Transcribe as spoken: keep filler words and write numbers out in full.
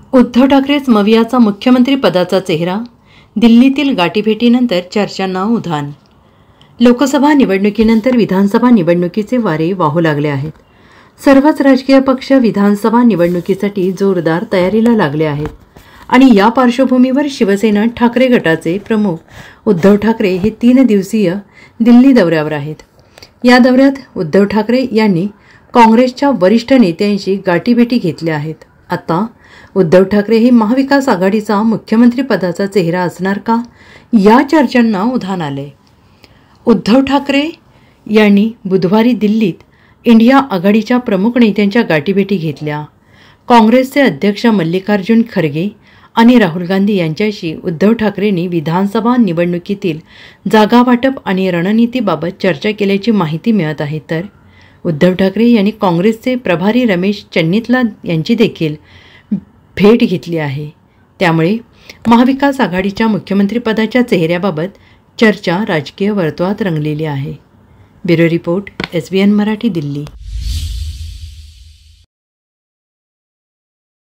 उद्धव ठाकरेच मवियाचा मुख्यमंत्री पदाचा चेहरा. दिल्लीतील गाठीभेटीनंतर चर्चांना उधाण. लोकसभा निवडणुकीनंतर विधानसभा निवडणुकीचे वारे वाहू लागले आहेत. सर्वच राजकीय पक्ष विधानसभा निवडणुकीसाठी जोरदार तयारीला लागले आहेत आणि या पार्श्वभूमीवर शिवसेना ठाकरे गटाचे प्रमुख उद्धव ठाकरे हे तीन दिवसीय दिल्ली दौऱ्यावर आहेत. या दौऱ्यात उद्धव ठाकरे यांनी काँग्रेसच्या वरिष्ठ नेत्यांशी गाठीभेटी घेतल्या आहेत. आता उद्धव ठाकरे हे महाविकास आघाडीचा मुख्यमंत्री पदाचा चेहरा असणार का, या चर्चांना उधाण आले. उद्धव ठाकरे यांनी बुधवारी दिल्लीत इंडिया आघाडीच्या प्रमुख नेत्यांच्या गाठीभेटी घेतल्या. काँग्रेसचे अध्यक्ष मल्लिकार्जुन खरगे आणि राहुल गांधी यांच्याशी उद्धव ठाकरेंनी विधानसभा निवडणुकीतील जागावाटप आणि रणनीतीबाबत चर्चा केल्याची माहिती मिळत आहे. तर उद्धव ठाकरे यांनी काँग्रेसचे प्रभारी रमेश चन्नीतला यांची देखील भेट घेतली आहे. त्यामुळे महाविकास आघाडीच्या मुख्यमंत्रीपदाच्या चेहऱ्याबाबत चर्चा राजकीय वर्तुळात रंगलेली आहे. Bureau report, S B N Marathi, Delhi.